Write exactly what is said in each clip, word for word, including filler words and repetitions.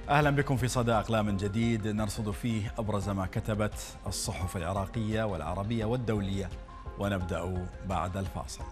أهلا بكم في صدى أقلام جديد نرصد فيه أبرز ما كتبت الصحف العراقية والعربية والدولية، ونبدأ بعد الفاصل.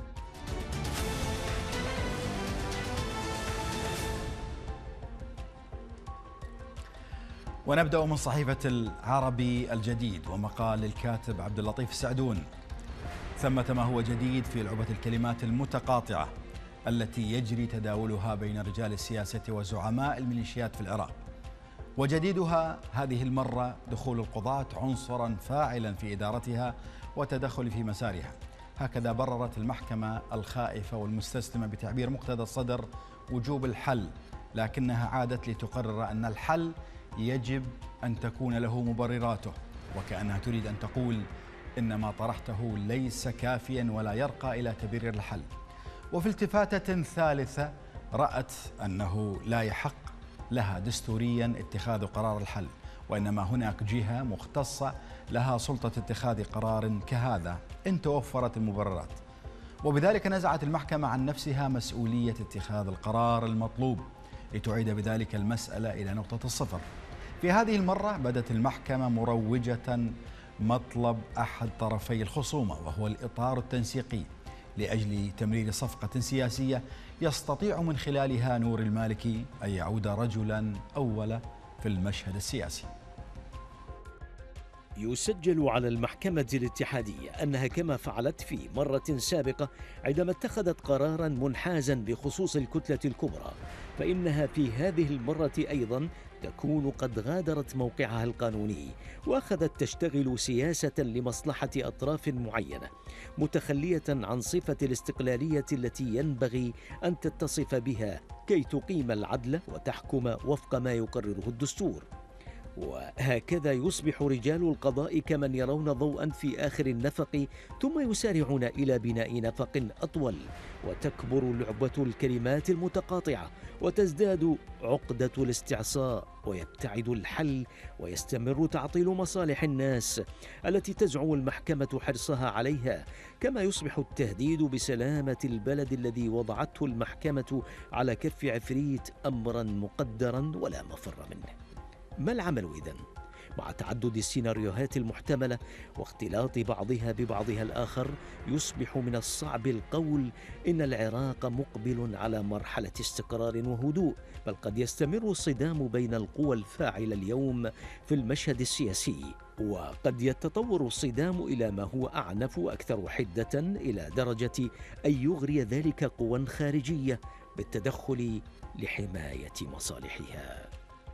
ونبدأ من صحيفة العربي الجديد ومقال الكاتب عبد اللطيف السعدون: ثمة ما هو جديد في لعبة الكلمات المتقاطعة التي يجري تداولها بين رجال السياسة وزعماء الميليشيات في العراق، وجديدها هذه المرة دخول القضاة عنصرا فاعلا في إدارتها وتدخل في مسارها. هكذا بررت المحكمة الخائفة والمستسلمة بتعبير مقتدى الصدر وجوب الحل، لكنها عادت لتقرر أن الحل يجب أن تكون له مبرراته، وكأنها تريد أن تقول إن ما طرحته ليس كافيا ولا يرقى إلى تبرير الحل. وفي التفاتة ثالثة رأت أنه لا يحق لها دستوريا اتخاذ قرار الحل، وإنما هناك جهة مختصة لها سلطة اتخاذ قرار كهذا إن توفرت المبررات، وبذلك نزعت المحكمة عن نفسها مسؤولية اتخاذ القرار المطلوب لتعيد بذلك المسألة إلى نقطة الصفر. في هذه المرة بدت المحكمة مروجة مطلب أحد طرفي الخصومة، وهو الإطار التنسيقي لأجل تمرير صفقة سياسية يستطيع من خلالها نور المالكي أن يعود رجلا أول في المشهد السياسي. يسجل على المحكمة الاتحادية أنها كما فعلت في مرة سابقة عندما اتخذت قراراً منحازاً بخصوص الكتلة الكبرى، فإنها في هذه المرة أيضاً تكون قد غادرت موقعها القانوني وأخذت تشتغل سياسة لمصلحة أطراف معينة، متخلية عن صفة الاستقلالية التي ينبغي أن تتصف بها كي تقيم العدل وتحكم وفق ما يقرره الدستور. وهكذا يصبح رجال القضاء كمن يرون ضوءا في آخر النفق ثم يسارعون إلى بناء نفق أطول، وتكبر لعبة الكلمات المتقاطعة وتزداد عقدة الاستعصاء ويبتعد الحل ويستمر تعطيل مصالح الناس التي تزعم المحكمة حرصها عليها، كما يصبح التهديد بسلامة البلد الذي وضعته المحكمة على كف عفريت أمرا مقدرا ولا مفر منه. ما العمل إذن؟ مع تعدد السيناريوهات المحتملة واختلاط بعضها ببعضها الآخر، يصبح من الصعب القول إن العراق مقبل على مرحلة استقرار وهدوء، بل قد يستمر الصدام بين القوى الفاعلة اليوم في المشهد السياسي، وقد يتطور الصدام إلى ما هو أعنف وأكثر حدة إلى درجة أن يغري ذلك قوى خارجية بالتدخل لحماية مصالحها.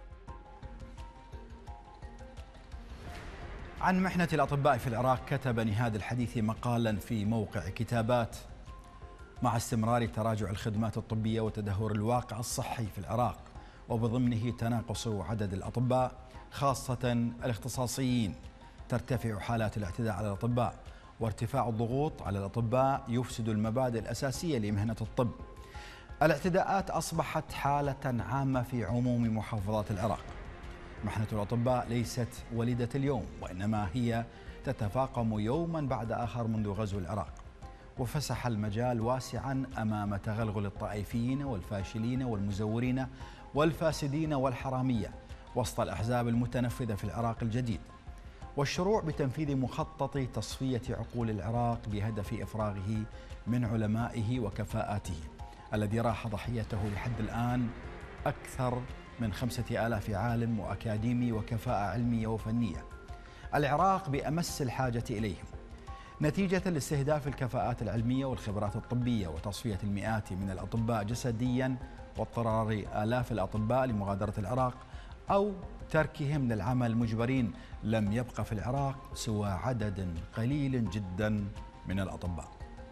عن محنة الأطباء في العراق كتب نهاد الحديث مقالا في موقع كتابات: مع استمرار تراجع الخدمات الطبية وتدهور الواقع الصحي في العراق، وبضمنه تناقص عدد الأطباء خاصة الاختصاصيين، ترتفع حالات الاعتداء على الأطباء، وارتفاع الضغوط على الأطباء يفسد المبادئ الأساسية لمهنة الطب. الاعتداءات أصبحت حالة عامة في عموم محافظات العراق. محنة الأطباء ليست وليدة اليوم، وإنما هي تتفاقم يوما بعد آخر منذ غزو العراق، وفسح المجال واسعا أمام تغلغل الطائفيين والفاشلين والمزورين والفاسدين والحرامية وسط الأحزاب المتنفذة في العراق الجديد، والشروع بتنفيذ مخطط تصفية عقول العراق بهدف إفراغه من علمائه وكفاءاته، الذي راح ضحيته لحد الآن أكثر من خمسة آلاف عالم وأكاديمي وكفاءة علمية وفنية. العراق بأمس الحاجة إليهم نتيجة لاستهداف الكفاءات العلمية والخبرات الطبية وتصفية المئات من الأطباء جسديا، واضطرار آلاف الأطباء لمغادرة العراق أو تركهم للعمل مجبرين. لم يبقى في العراق سوى عدد قليل جدا من الأطباء.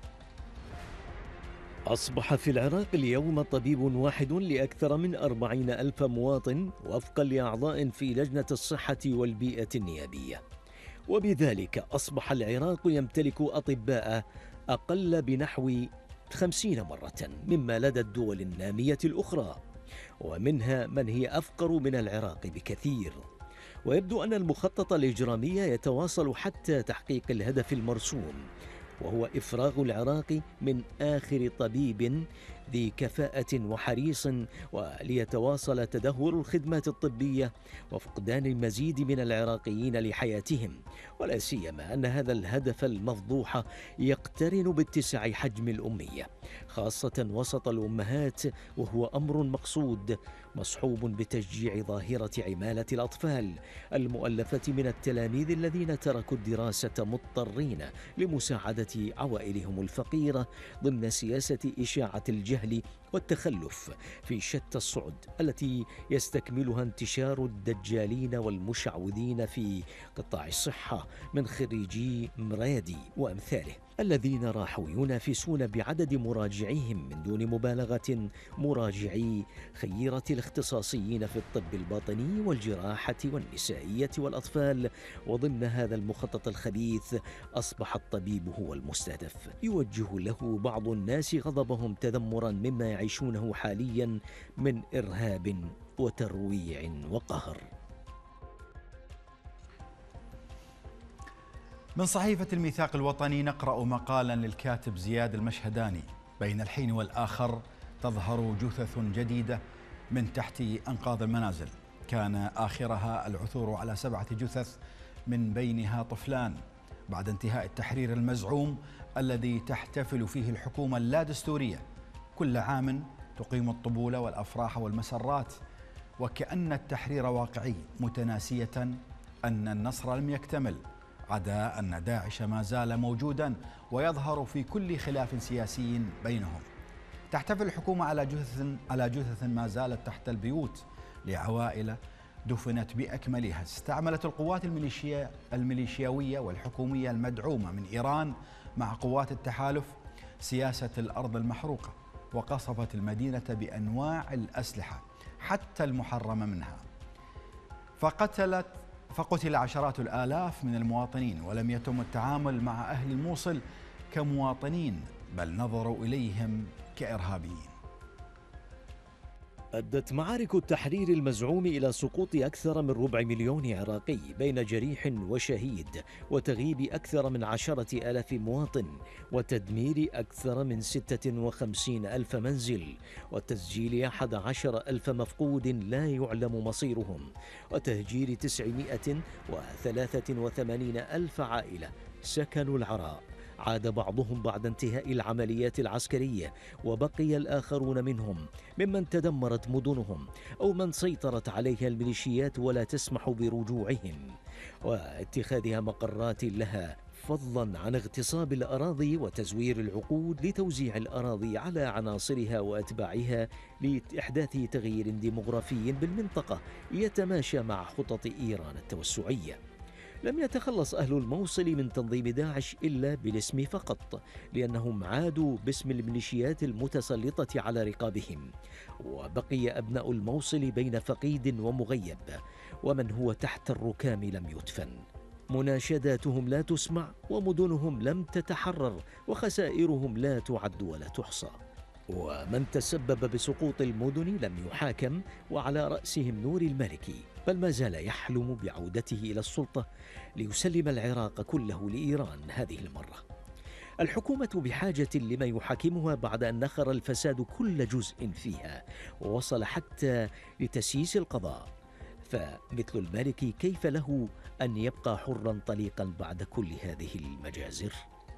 أصبح في العراق اليوم طبيب واحد لأكثر من أربعين ألف مواطن وفقا لأعضاء في لجنة الصحة والبيئة النيابية، وبذلك أصبح العراق يمتلك أطباء أقل بنحو خمسين مرة مما لدى الدول النامية الأخرى، ومنها من هي أفقر من العراق بكثير. ويبدو أن المخطط الإجرامي يتواصل حتى تحقيق الهدف المرسوم، وهو إفراغ العراق من آخر طبيب ذي كفاءة وحريص، وليتواصل تدهور الخدمات الطبية وفقدان المزيد من العراقيين لحياتهم، ولا سيما أن هذا الهدف المفضوح يقترن باتساع حجم الأمية خاصة وسط الأمهات، وهو أمر مقصود مصحوب بتشجيع ظاهرة عمالة الأطفال المؤلفة من التلاميذ الذين تركوا الدراسة مضطرين لمساعدة عوائلهم الفقيرة ضمن سياسة إشاعة الجهل والتخلف في شتى الصعد التي يستكملها انتشار الدجالين والمشعوذين في قطاع الصحة من خريجي مرادي وأمثاله، الذين راحوا ينافسون بعدد مراجعيهم من دون مبالغة مراجعي خيرة الاختصاصيين في الطب الباطني والجراحة والنسائية والأطفال. وضمن هذا المخطط الخبيث أصبح الطبيب هو المستهدف، يوجه له بعض الناس غضبهم تذمرا مما يعيشونه حاليا من إرهاب وترويع وقهر. من صحيفة الميثاق الوطني نقرأ مقالا للكاتب زياد المشهداني: بين الحين والآخر تظهر جثث جديدة من تحت أنقاض المنازل، كان آخرها العثور على سبعة جثث من بينها طفلان بعد انتهاء التحرير المزعوم الذي تحتفل فيه الحكومة اللادستورية كل عام تقيم الطبولة والأفراح والمسرات، وكأن التحرير واقعي، متناسية أن النصر لم يكتمل، عدا أن داعش ما زال موجودا ويظهر في كل خلاف سياسي بينهم. تحتفل الحكومة على جثث على جثث ما زالت تحت البيوت لعوائل دفنت بأكملها. استعملت القوات الميليشيا الميليشياوية والحكومية المدعومة من إيران مع قوات التحالف سياسة الأرض المحروقة، وقصفت المدينة بأنواع الأسلحة حتى المحرمة منها، فقتلت فقتل عشرات الآلاف من المواطنين، ولم يتم التعامل مع أهل الموصل كمواطنين بل نظروا إليهم كإرهابيين. أدت معارك التحرير المزعوم إلى سقوط أكثر من ربع مليون عراقي بين جريح وشهيد، وتغييب أكثر من عشرة آلاف مواطن، وتدمير أكثر من ستة وخمسين ألف منزل، وتسجيل أحد عشر ألف مفقود لا يعلم مصيرهم، وتهجير تسعمائة وثلاثة وثمانين ألف عائلة سكنوا العراء. عاد بعضهم بعد انتهاء العمليات العسكرية، وبقي الآخرون منهم ممن تدمرت مدنهم أو من سيطرت عليها الميليشيات ولا تسمح برجوعهم واتخاذها مقرات لها، فضلا عن اغتصاب الأراضي وتزوير العقود لتوزيع الأراضي على عناصرها وأتباعها لإحداث تغيير ديمغرافي بالمنطقة يتماشى مع خطط إيران التوسعية. لم يتخلص أهل الموصل من تنظيم داعش إلا بالاسم فقط، لأنهم عادوا باسم الميليشيات المتسلطة على رقابهم، وبقي أبناء الموصل بين فقيد ومغيب، ومن هو تحت الركام لم يدفن. مناشداتهم لا تسمع، ومدنهم لم تتحرر، وخسائرهم لا تعد ولا تحصى. ومن تسبب بسقوط المدن لم يحاكم، وعلى رأسهم نور المالكي، بل ما زال يحلم بعودته إلى السلطة ليسلم العراق كله لإيران هذه المرة. الحكومة بحاجة لما يحاكمها بعد أن نخر الفساد كل جزء فيها ووصل حتى لتسييس القضاء، فمثل المالكي كيف له أن يبقى حرا طليقا بعد كل هذه المجازر؟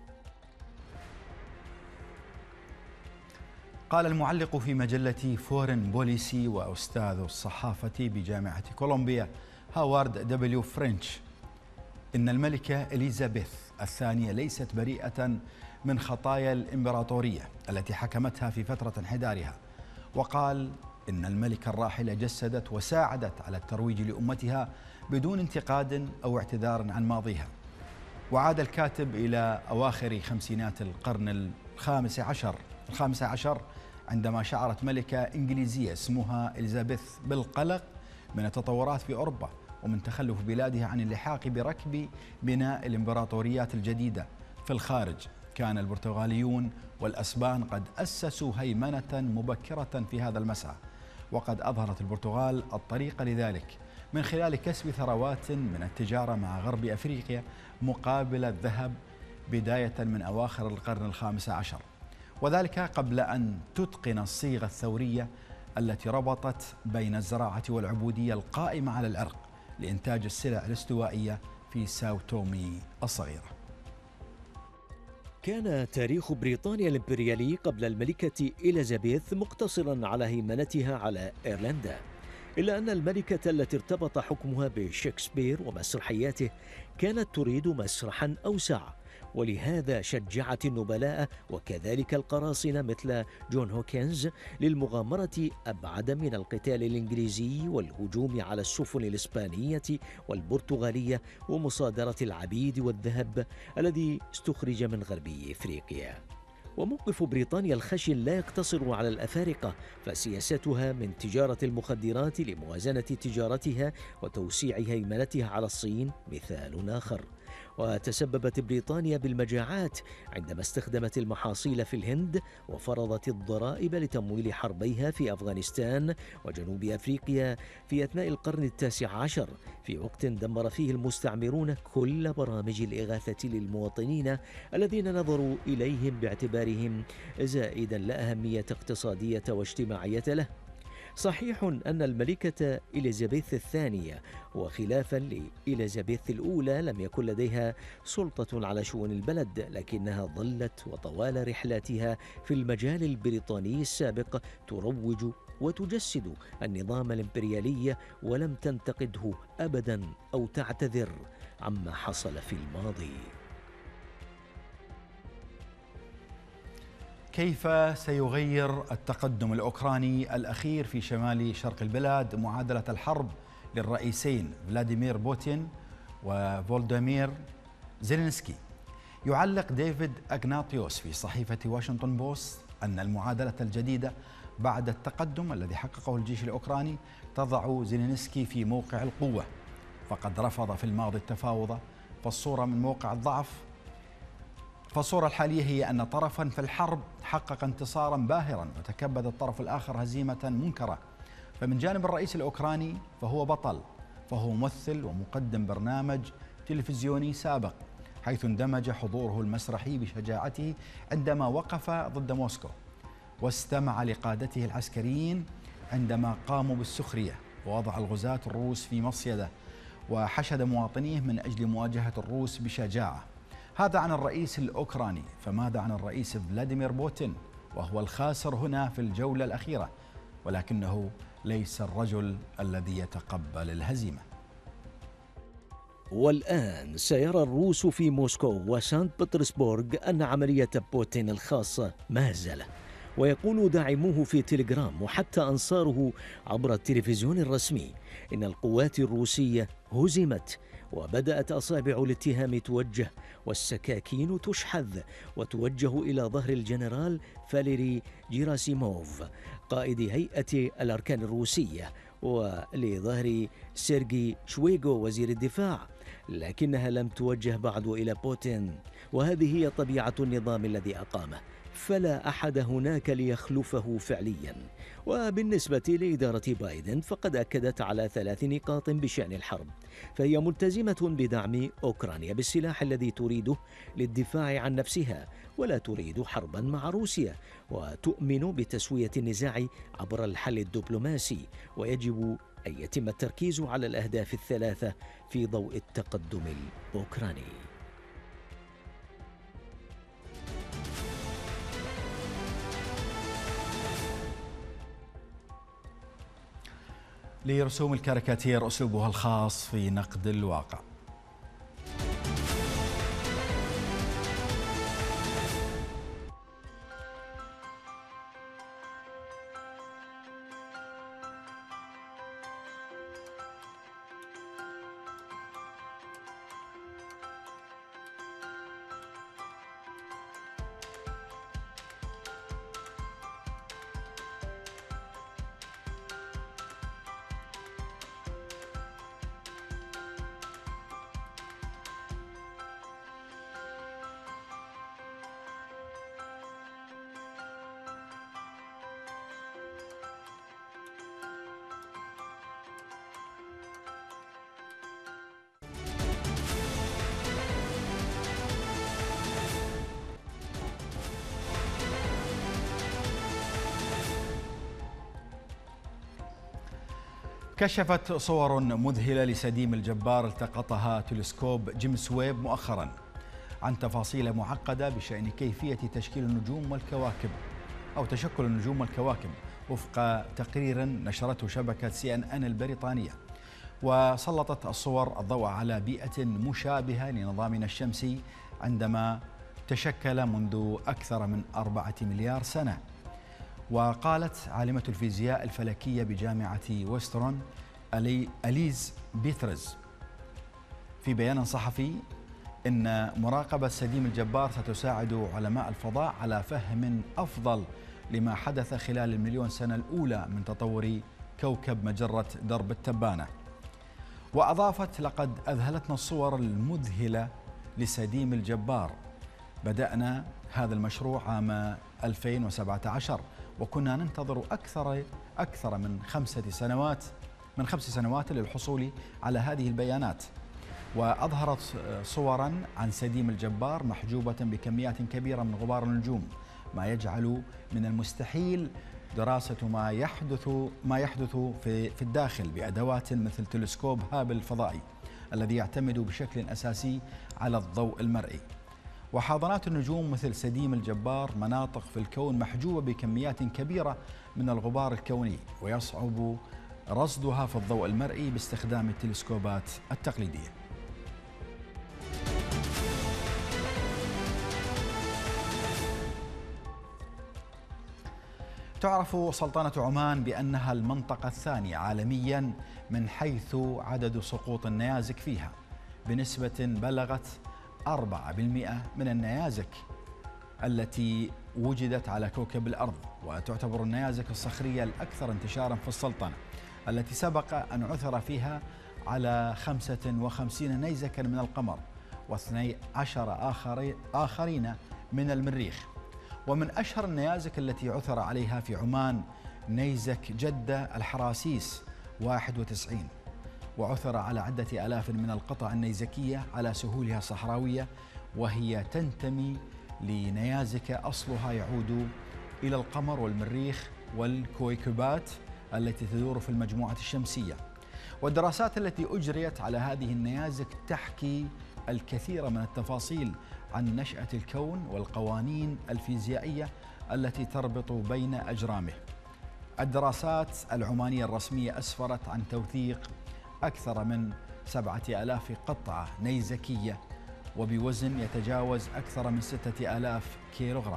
قال المعلق في مجلة فورن بوليسي وأستاذ الصحافة بجامعة كولومبيا هاوارد دبليو فرنش إن الملكة إليزابيث الثانية ليست بريئة من خطايا الإمبراطورية التي حكمتها في فترة انحدارها، وقال إن الملكة الراحلة جسدت وساعدت على الترويج لأمتها بدون انتقاد أو اعتذار عن ماضيها. وعاد الكاتب إلى أواخر خمسينات القرن الخامس عشر الخامس عشر عندما شعرت ملكة إنجليزية اسمها إليزابيث بالقلق من التطورات في أوروبا ومن تخلف بلادها عن اللحاق بركب بناء الإمبراطوريات الجديدة في الخارج. كان البرتغاليون والأسبان قد أسسوا هيمنة مبكرة في هذا المسعى، وقد أظهرت البرتغال الطريق لذلك من خلال كسب ثروات من التجارة مع غرب أفريقيا مقابل الذهب بداية من أواخر القرن الخامس عشر. وذلك قبل أن تتقن الصيغة الثورية التي ربطت بين الزراعة والعبودية القائمة على العرق لإنتاج السلع الاستوائية في ساو تومي الصغيرة. كان تاريخ بريطانيا الإمبريالي قبل الملكة إليزابيث مقتصرا على هيمنتها على إيرلندا، إلا أن الملكة التي ارتبط حكمها بشكسبير ومسرحياته كانت تريد مسرحا أوسع، ولهذا شجعت النبلاء وكذلك القراصنة مثل جون هوكنز للمغامرة أبعد من القتال الإنجليزي والهجوم على السفن الإسبانية والبرتغالية ومصادرة العبيد والذهب الذي استخرج من غربي إفريقيا. وموقف بريطانيا الخشن لا يقتصر على الأفارقة، فسياستها من تجارة المخدرات لموازنة تجارتها وتوسيع هيمنتها على الصين مثال آخر. وتسببت بريطانيا بالمجاعات عندما استخدمت المحاصيل في الهند وفرضت الضرائب لتمويل حربيها في أفغانستان وجنوب أفريقيا في أثناء القرن التاسع عشر، في وقت دمر فيه المستعمرون كل برامج الإغاثة للمواطنين الذين نظروا إليهم باعتبارهم زائدا لا أهمية اقتصادية واجتماعية له. صحيح أن الملكة إليزابيث الثانية وخلافا لإليزابيث الأولى لم يكن لديها سلطة على شؤون البلد، لكنها ظلت وطوال رحلاتها في المجال البريطاني السابق تروج وتجسد النظام الإمبريالي، ولم تنتقده أبدا أو تعتذر عما حصل في الماضي. كيف سيغير التقدم الأوكراني الأخير في شمال شرق البلاد معادلة الحرب للرئيسين فلاديمير بوتين وفولوديمير زيلينسكي؟ يعلق ديفيد أغناطيوس في صحيفة واشنطن بوست أن المعادلة الجديدة بعد التقدم الذي حققه الجيش الأوكراني تضع زيلينسكي في موقع القوة، فقد رفض في الماضي التفاوض، فالصورة من موقع الضعف فالصورة الحالية هي أن طرفا في الحرب حقق انتصارا باهرا وتكبد الطرف الآخر هزيمة منكرة. فمن جانب الرئيس الأوكراني فهو بطل، فهو ممثل ومقدم برنامج تلفزيوني سابق، حيث اندمج حضوره المسرحي بشجاعته عندما وقف ضد موسكو، واستمع لقادته العسكريين عندما قاموا بالسخرية ووضع الغزاة الروس في مصيدة، وحشد مواطنيه من أجل مواجهة الروس بشجاعة. هذا عن الرئيس الأوكراني، فماذا عن الرئيس فلاديمير بوتين وهو الخاسر هنا في الجولة الأخيرة، ولكنه ليس الرجل الذي يتقبل الهزيمة. والآن سيرى الروس في موسكو وسانت بطرسبورغ أن عملية بوتين الخاصة مهزلة، ويقول داعموه في تليجرام وحتى أنصاره عبر التلفزيون الرسمي إن القوات الروسية هزمت، وبدأت أصابع الاتهام توجه والسكاكين تشحذ وتوجه إلى ظهر الجنرال فاليري جيراسيموف قائد هيئة الأركان الروسية ولظهر سيرجي شويغو وزير الدفاع، لكنها لم توجه بعد إلى بوتين، وهذه هي طبيعة النظام الذي أقامه، فلا أحد هناك ليخلفه فعليا. وبالنسبة لإدارة بايدن فقد أكدت على ثلاث نقاط بشأن الحرب، فهي ملتزمة بدعم أوكرانيا بالسلاح الذي تريده للدفاع عن نفسها، ولا تريد حربا مع روسيا، وتؤمن بتسوية النزاع عبر الحل الدبلوماسي، ويجب أن يتم التركيز على الأهداف الثلاثة في ضوء التقدم الأوكراني. لرسوم الكاريكاتير أسلوبها الخاص في نقد الواقع. كشفت صور مذهلة لسديم الجبار التقطها تلسكوب جيمس ويب مؤخرا عن تفاصيل معقدة بشأن كيفية تشكيل النجوم والكواكب أو تشكل النجوم والكواكب وفق تقرير نشرته شبكة سي إن إن البريطانية. وسلطت الصور الضوء على بيئة مشابهة لنظامنا الشمسي عندما تشكل منذ أكثر من أربعة مليار سنة. وقالت عالمة الفيزياء الفلكية بجامعة ويسترون أليز بيترز في بيان صحفي إن مراقبة سديم الجبار ستساعد علماء الفضاء على فهم أفضل لما حدث خلال المليون سنة الأولى من تطور كوكب مجرة درب التبانة. وأضافت: لقد أذهلتنا الصور المذهلة لسديم الجبار. بدأنا هذا المشروع عام ألفين وسبعة عشر وكنا ننتظر أكثر أكثر من خمسة سنوات من خمس سنوات للحصول على هذه البيانات. وأظهرت صورا عن سديم الجبار محجوبة بكميات كبيرة من غبار النجوم، ما يجعل من المستحيل دراسة ما يحدث ما يحدث في في الداخل بأدوات مثل تلسكوب هابل الفضائي الذي يعتمد بشكل أساسي على الضوء المرئي. وحاضنات النجوم مثل سديم الجبار مناطق في الكون محجوبة بكميات كبيرة من الغبار الكوني، ويصعب رصدها في الضوء المرئي باستخدام التلسكوبات التقليدية. تعرف سلطنة عمان بأنها المنطقة الثانية عالميا من حيث عدد سقوط النيازك فيها بنسبة بلغت أربعة بالمئة من النيازك التي وجدت على كوكب الأرض. وتعتبر النيازك الصخرية الأكثر انتشارا في السلطنة التي سبق أن عثر فيها على خمسة وخمسين نيزكا من القمر واثني عشر آخرين من المريخ. ومن أشهر النيازك التي عثر عليها في عمان نيزك جدة الحراسيس واحد وتسعين، وعثر على عدة آلاف من القطع النيزكية على سهولها الصحراوية، وهي تنتمي لنيازك أصلها يعود إلى القمر والمريخ والكويكبات التي تدور في المجموعة الشمسية. والدراسات التي أجريت على هذه النيازك تحكي الكثير من التفاصيل عن نشأة الكون والقوانين الفيزيائية التي تربط بين أجرامه. الدراسات العمانية الرسمية أسفرت عن توثيق أكثر من سبعة آلاف قطعة نيزكية وبوزن يتجاوز أكثر من ستة آلاف كيلوغرام.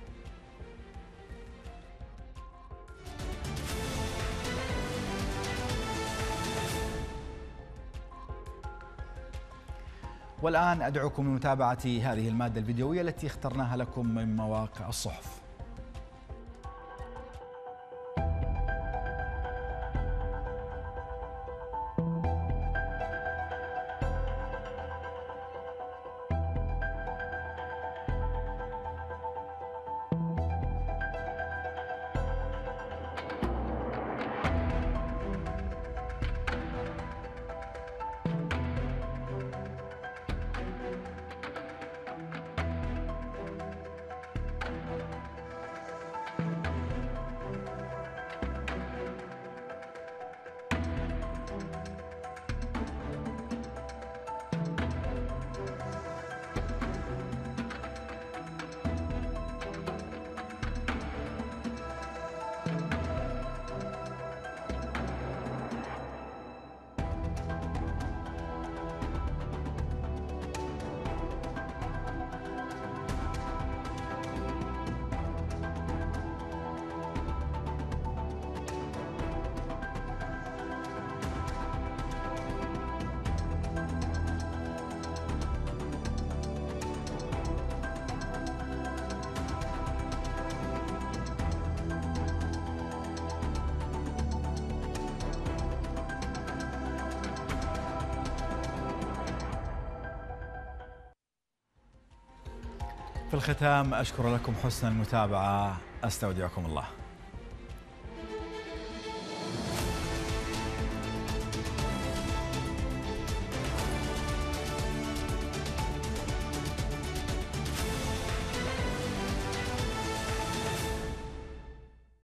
والآن أدعوكم لمتابعة هذه المادة الفيديوية التي اخترناها لكم من مواقع الصحف. في الختام أشكر لكم حسن المتابعة، أستودعكم الله.